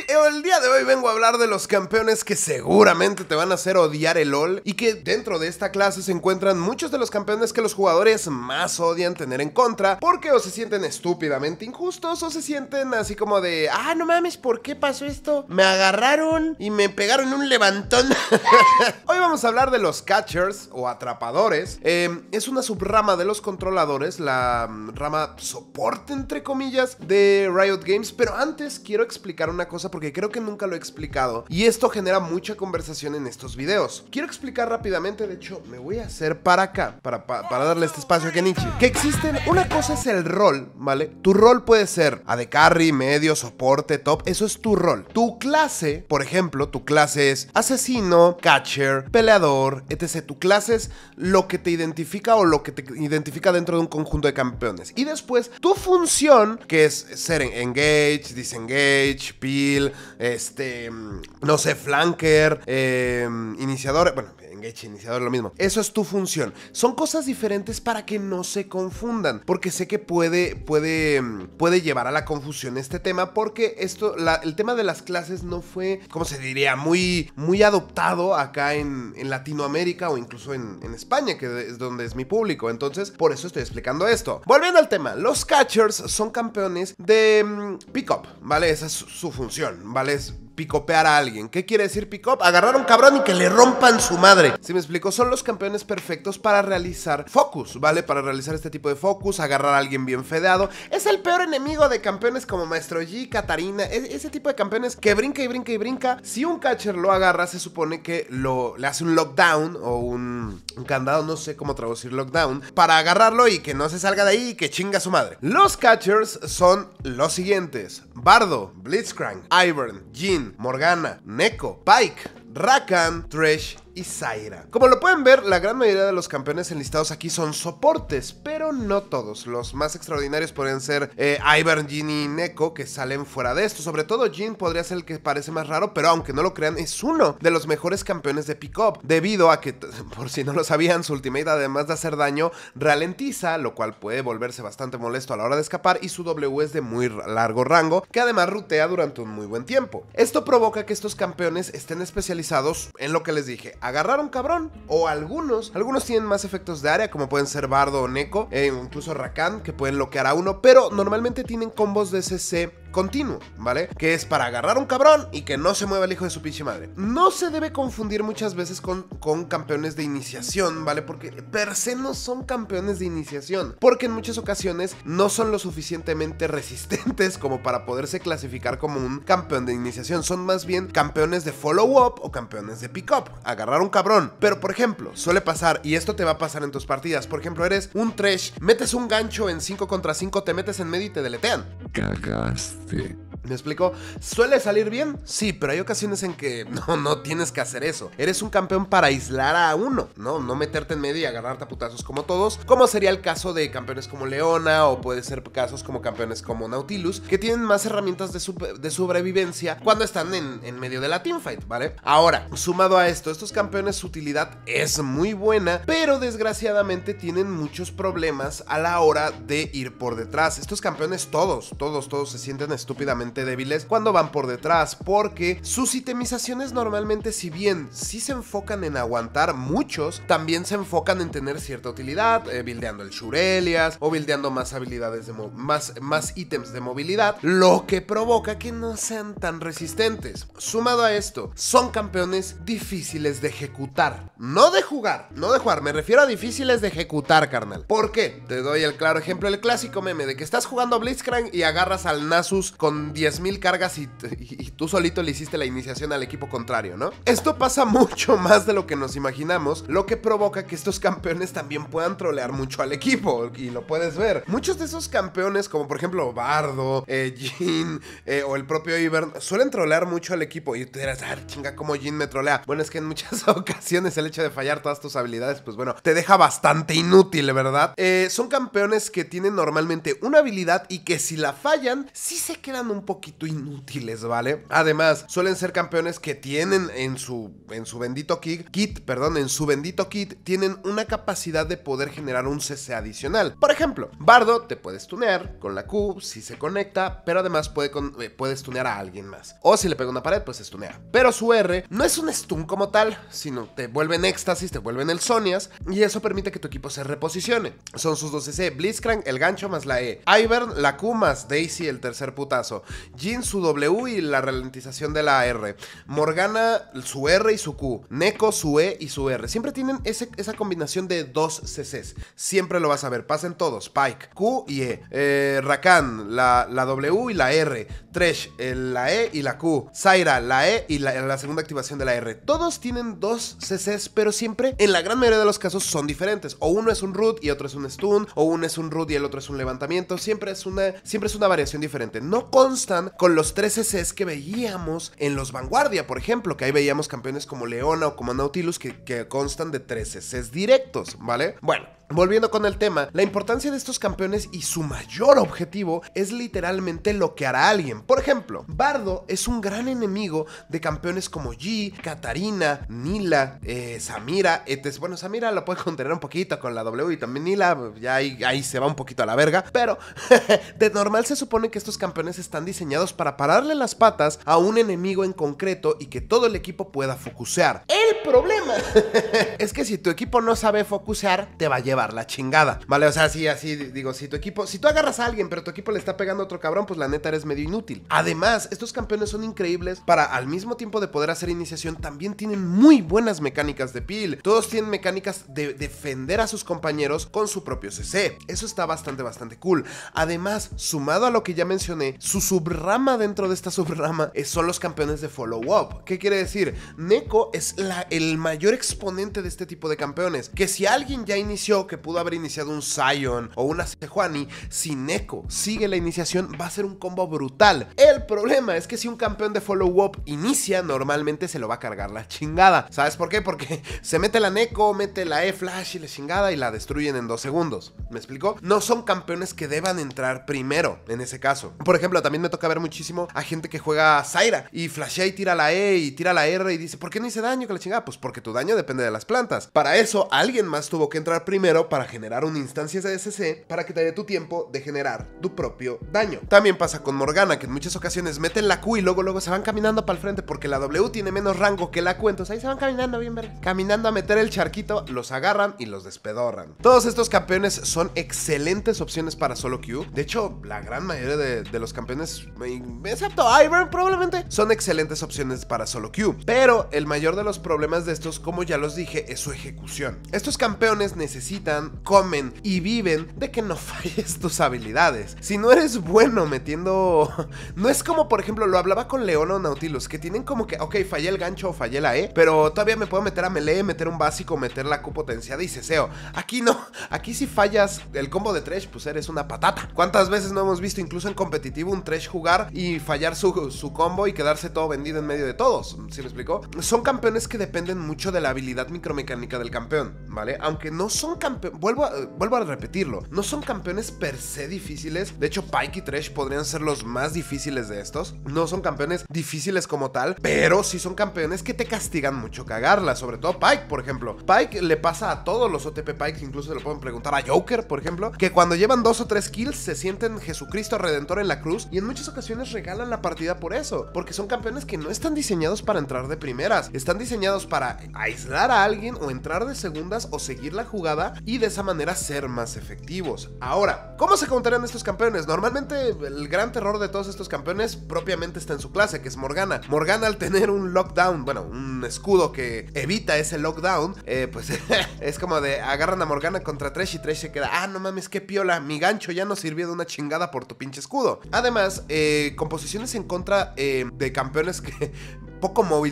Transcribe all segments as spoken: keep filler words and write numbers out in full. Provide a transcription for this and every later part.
El día de hoy vengo a hablar de los campeones que seguramente te van a hacer odiar el LoL y que dentro de esta clase se encuentran muchos de los campeones que los jugadores más odian tener en contra porque o se sienten estúpidamente injustos o se sienten así como de, ah, no mames, ¿por qué pasó esto? Me agarraron y me pegaron un levantón. Hoy vamos a hablar de los catchers o atrapadores. Eh, es una subrama de los controladores, la rama soporte entre comillas de Riot Games, pero antes quiero explicar una cosa porque creo que nunca lo he explicado y esto genera mucha conversación en estos videos. Quiero explicar rápidamente, de hecho me voy a hacer para acá, para, para, para darle este espacio a Kenichi, que existen, una cosa es el rol, ¿vale? Tu rol puede ser A D Carry, medio, soporte, top, eso es tu rol. Tu clase, por ejemplo, tu clase es asesino, catcher, peleador, etcétera. Tu clase es lo que te identifica o lo que te identifica dentro de un conjunto de campeones. Y después, tu función, que es ser engage, disengage, peel, este, no sé, flanker, eh, iniciador, bueno, engage, iniciador, lo mismo. Eso es tu función. Son cosas diferentes para que no se confundan, porque sé que puede, puede, puede llevar a la confusión este tema, porque esto, la, el tema de las clases no fue, ¿cómo se diría? Muy, muy adoptado acá en, en Latinoamérica o incluso en, en España, que es donde es mi público. Entonces, por eso estoy explicando esto. Volviendo al tema, los catchers son campeones de um, pick-up, ¿vale? Esa es su, su función, ¿vale? Es picopear a alguien. ¿Qué quiere decir pick-up? Agarrar a un cabrón y que le rompan su madre. ¿Sí me explico? Son los campeones perfectos para realizar focus, ¿vale? Para realizar este tipo de focus, agarrar a alguien bien fedeado. Es el peor enemigo de campeones como Maestro Yi, Katarina, ese tipo de campeones que brinca y brinca y brinca. Si un catcher lo agarra, se supone que lo, le hace un lockdown o un, un candado, no sé cómo traducir lockdown, para agarrarlo y que no se salga de ahí y que chinga su madre. Los catchers son los siguientes: Bardo, Blitzcrank, Ivern, Jhin, Morgana, Neeko, Pyke, Rakan, Thresh y Zyra. Como lo pueden ver, la gran mayoría de los campeones enlistados aquí son soportes, pero no todos. Los más extraordinarios podrían ser eh, Ivern, Jhin y Neeko, que salen fuera de esto. Sobre todo Jhin podría ser el que parece más raro, pero aunque no lo crean, es uno de los mejores campeones de pick-up, debido a que, por si no lo sabían, su ultimate, además de hacer daño, ralentiza, lo cual puede volverse bastante molesto a la hora de escapar, y su W es de muy largo rango, que además rutea durante un muy buen tiempo. Esto provoca que estos campeones estén especializados en lo que les dije: agarrar a un cabrón, o algunos, algunos tienen más efectos de área, como pueden ser Bardo o Neeko, e incluso Rakan, que pueden bloquear a uno, pero normalmente tienen combos de C C continuo, ¿vale? Que es para agarrar a un cabrón y que no se mueva el hijo de su pinche madre. No se debe confundir muchas veces con, con campeones de iniciación, ¿vale? Porque per se no son campeones de iniciación, porque en muchas ocasiones no son lo suficientemente resistentes como para poderse clasificar como un campeón de iniciación. Son más bien campeones de follow-up o campeones de pick-up, agarrar a un cabrón. Pero por ejemplo, suele pasar, y esto te va a pasar en tus partidas, por ejemplo, eres un Thresh, metes un gancho en cinco contra cinco, te metes en medio y te deletean. Cagaste. ¿Me explico? ¿Suele salir bien? Sí, pero hay ocasiones en que no, no tienes que hacer eso. Eres un campeón para aislar a uno, ¿no? No meterte en medio y agarrarte a putazos como todos, como sería el caso de campeones como Leona, o puede ser casos como campeones como Nautilus, que tienen más herramientas de, de sobrevivencia cuando están en, en medio de la teamfight, ¿vale? Ahora, sumado a esto, estos campeones, su utilidad es muy buena, pero desgraciadamente tienen muchos problemas a la hora de ir por detrás. Estos campeones, todos, todos, todos se sienten estúpidamente débiles cuando van por detrás, porque sus itemizaciones normalmente, si bien sí se enfocan en aguantar, muchos también se enfocan en tener cierta utilidad, eh, buildeando el Shurelias o buildeando más habilidades de más, más ítems de movilidad, lo que provoca que no sean tan resistentes. Sumado a esto, son campeones difíciles de ejecutar, no de jugar, no de jugar, me refiero a difíciles de ejecutar, carnal. ¿Por qué? Te doy el claro ejemplo, el clásico meme de que estás jugando Blitzcrank y agarras al Nasus con diez mil cargas y, y, y tú solito le hiciste la iniciación al equipo contrario, ¿no? Esto pasa mucho más de lo que nos imaginamos, lo que provoca que estos campeones también puedan trolear mucho al equipo, y lo puedes ver. Muchos de esos campeones, como por ejemplo Bardo, eh, Jhin eh, o el propio Ivern, suelen trolear mucho al equipo, y tú dirás, ah, chinga, ¿cómo Jhin me trolea? Bueno, es que en muchas ocasiones el hecho de fallar todas tus habilidades, pues bueno, te deja bastante inútil, ¿verdad? Eh, son campeones que tienen normalmente una habilidad y que si la fallan, sí se quedan un poco poquito inútiles, ¿vale? Además, suelen ser campeones que tienen en su, en su bendito kit, kit, perdón, en su bendito kit, tienen una capacidad de poder generar un C C adicional. Por ejemplo, Bardo te puedes tunear con la Q si se conecta, pero además puede con, eh, puedes tunear a alguien más. O si le pega una pared, pues se tunea. Pero su R no es un stun como tal, sino te vuelven éxtasis, te vuelven el Sonias, y eso permite que tu equipo se reposicione. Son sus dos C C, Blitzcrank, el gancho más la E, Ivern, la Q más Daisy, el tercer putazo, Jhin, su W y la ralentización de la R, Morgana, su R y su Q, Neko, su E y su R. Siempre tienen ese, esa combinación de dos C Cs. Siempre lo vas a ver, pasen todos, Pyke, Q y E, eh, Rakan, la, la W y la R, Thresh, el, la E y la Q, Zyra, la E y la, la segunda activación de la R. Todos tienen dos C Cs, pero siempre, en la gran mayoría de los casos, son diferentes. O uno es un root y otro es un stun, o uno es un root y el otro es un levantamiento. Siempre es una, siempre es una variación diferente. No constan con los tres C Cs que veíamos en los Vanguardia, por ejemplo, que ahí veíamos campeones como Leona o como Nautilus que, que constan de tres C Cs directos, ¿vale? Bueno, volviendo con el tema, la importancia de estos campeones y su mayor objetivo es literalmente lo que hará alguien. Por ejemplo, Bardo es un gran enemigo de campeones como Yi, Katarina, Nilah, eh, Samira, etcétera. Bueno, Samira lo puede contener un poquito con la W y también Nilah, ya ahí, ahí se va un poquito a la verga, pero de normal se supone que estos campeones están diseñados para pararle las patas a un enemigo en concreto y que todo el equipo pueda focusear. El problema es que si tu equipo no sabe focusear, te va a llevar la chingada, ¿vale? O sea, sí, así digo, si tu equipo, si tú agarras a alguien, pero tu equipo le está pegando a otro cabrón, pues la neta eres medio inútil. Además, estos campeones son increíbles para, al mismo tiempo de poder hacer iniciación, también tienen muy buenas mecánicas de peel. Todos tienen mecánicas de defender a sus compañeros con su propio C C. Eso está bastante, bastante cool. Además, sumado a lo que ya mencioné, su subrama dentro de esta subrama son los campeones de follow-up. ¿Qué quiere decir? Neko es la, el mayor exponente de este tipo de campeones, que si alguien ya inició, que pudo haber iniciado un Sion o una Sejuani, si Neko sigue la iniciación va a ser un combo brutal. El problema es que si un campeón de follow-up inicia, normalmente se lo va a cargar la chingada. ¿Sabes por qué? Porque se mete la Neko, mete la E-Flash y la chingada y la destruyen en dos segundos. ¿Me explico? No son campeones que deban entrar primero en ese caso. Por ejemplo, también me toca ver muchísimo a gente que juega Zyra y flashea y tira la E y tira la R y dice, ¿por qué no hice daño? Que la chingada, pues porque tu daño depende de las plantas. Para eso, alguien más tuvo que entrar primero para generar una instancia de S C para que te dé tu tiempo de generar tu propio daño. También pasa con Morgana, que en muchas ocasiones meten la Q y luego luego se van caminando para el frente porque la W tiene menos rango que la Q, entonces ahí se van caminando bien ver, caminando a meter el charquito, los agarran y los despedorran. Todos estos campeones son excelentes opciones para solo Q. De hecho, la gran mayoría de, de los campeones, excepto Ivern probablemente, son excelentes opciones para solo Q. Pero el mayor de los problemas de estos, como ya los dije, es su ejecución. Estos campeones necesitan, comen y viven de que no falles tus habilidades. Si no eres bueno metiendo... No es como, por ejemplo, lo hablaba con Leona o Nautilus, que tienen como que, ok, fallé el gancho o fallé la E, pero todavía me puedo meter a melee, meter un básico, meter la Q potenciada y ceseo. Aquí no, aquí si fallas el combo de Thresh, pues eres una patata. ¿Cuántas veces no hemos visto incluso en competitivo un Thresh jugar y fallar su, su combo y quedarse todo vendido en medio de todos? ¿Sí me explicó? Son campeones que dependen mucho de la habilidad micromecánica del campeón, ¿vale? Aunque no son campeones, vuelvo a, vuelvo a repetirlo, no son campeones per se difíciles. De hecho, Pyke y Thresh podrían ser los más difíciles de estos. No son campeones difíciles como tal, pero sí son campeones que te castigan mucho cagarla. Sobre todo Pyke, por ejemplo. Pyke le pasa a todos los O T P Pykes, incluso se lo pueden preguntar a Joker, por ejemplo, que cuando llevan dos o tres kills se sienten Jesucristo Redentor en la cruz y en muchas ocasiones regalan la partida por eso, porque son campeones que no están diseñados para entrar de primeras, están diseñados para aislar a alguien o entrar de segundas o seguir la jugada y de esa manera ser más efectivos. Ahora, ¿cómo se counteran estos campeones? Normalmente el gran terror de todos estos campeones propiamente está en su clase, que es Morgana. Morgana, al tener un lockdown, bueno, un escudo que evita ese lockdown, eh, pues es como de agarran a Morgana contra Thresh y Thresh se queda, ah, no mames, qué piola, mi gancho ya no sirvió de una chingada por tu pinche escudo. Además, eh, composiciones en contra eh, de campeones que... poco móviles,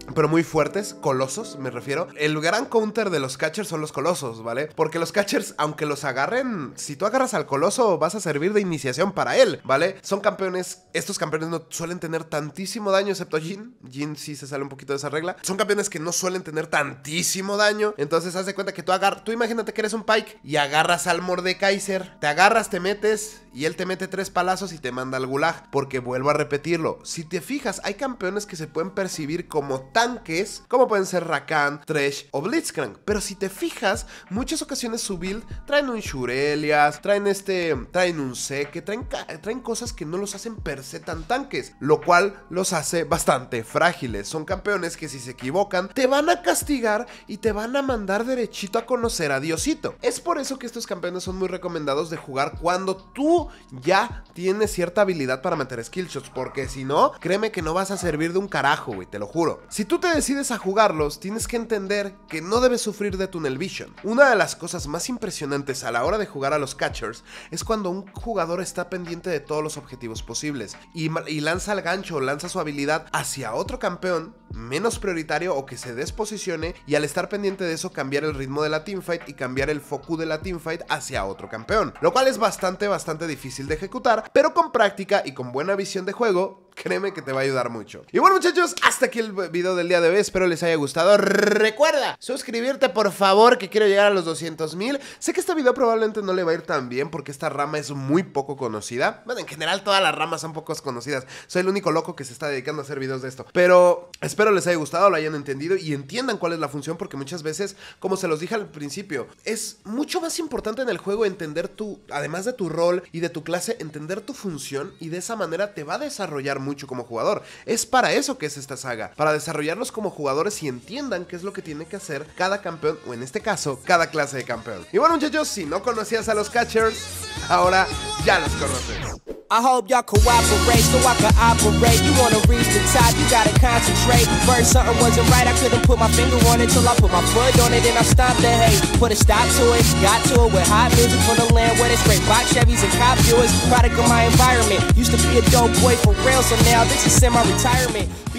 pero muy fuertes, colosos me refiero. El gran counter de los catchers son los colosos, ¿vale? Porque los catchers, aunque los agarren, si tú agarras al coloso vas a servir de iniciación para él, ¿vale? Son campeones, estos campeones no suelen tener tantísimo daño excepto Jhin. Jhin sí se sale un poquito de esa regla. Son campeones que no suelen tener tantísimo daño, entonces haz de cuenta que tú agarras, tú imagínate que eres un Pyke y agarras al Mordekaiser, te agarras, te metes y él te mete tres palazos y te manda al gulag, porque vuelvo a repetirlo, si te fijas hay campeones que se pueden percibir como tanques, como pueden ser Rakan, Thresh o Blitzcrank, pero si te fijas, muchas ocasiones su build traen un Shurelias, traen este, traen un Zeke, traen, traen cosas que no los hacen per se tan tanques, lo cual los hace bastante frágiles. Son campeones que si se equivocan te van a castigar y te van a mandar derechito a conocer a Diosito. Es por eso que estos campeones son muy recomendados de jugar cuando tú ya tienes cierta habilidad para meter skillshots, porque si no, créeme que no vas a servir de un carajo, güey, te lo juro. Si tú te decides a jugarlos, tienes que entender que no debes sufrir de tunnel vision. Una de las cosas más impresionantes a la hora de jugar a los catchers es cuando un jugador está pendiente de todos los objetivos posibles y, y lanza el gancho o lanza su habilidad hacia otro campeón menos prioritario o que se desposicione, y al estar pendiente de eso cambiar el ritmo de la teamfight y cambiar el foco de la teamfight hacia otro campeón, lo cual es bastante bastante difícil de ejecutar, pero con práctica y con buena visión de juego, créeme que te va a ayudar mucho. Y bueno, muchachos, hasta aquí el video del día de hoy, espero les haya gustado. Recuerda suscribirte por favor, que quiero llegar a los doscientos mil. Sé que este video probablemente no le va a ir tan bien porque esta rama es muy poco conocida. Bueno, en general todas las ramas son poco conocidas, soy el único loco que se está dedicando a hacer videos de esto, pero espero les haya gustado, lo hayan entendido y entiendan cuál es la función, porque muchas veces, como se los dije al principio, es mucho más importante en el juego entender tu, además de tu rol y de tu clase, entender tu función, y de esa manera te va a desarrollar mucho como jugador. Es para eso que es esta saga, para desarrollarlos como jugadores y entiendan qué es lo que tiene que hacer cada campeón, o en este caso, cada clase de campeón. Y bueno, muchachos, si no conocías a los catchers, ahora ya los conoces. I hope y'all cooperate so I can operate. You wanna reach the top, you gotta concentrate. First something wasn't right, I couldn't put my finger on it till I put my foot on it and I stopped the hate. Put a stop to it, got to it with hot music from the land where they straight box Chevys and cop viewers. Product of my environment, used to be a dope boy for real, so now this is semi-retirement.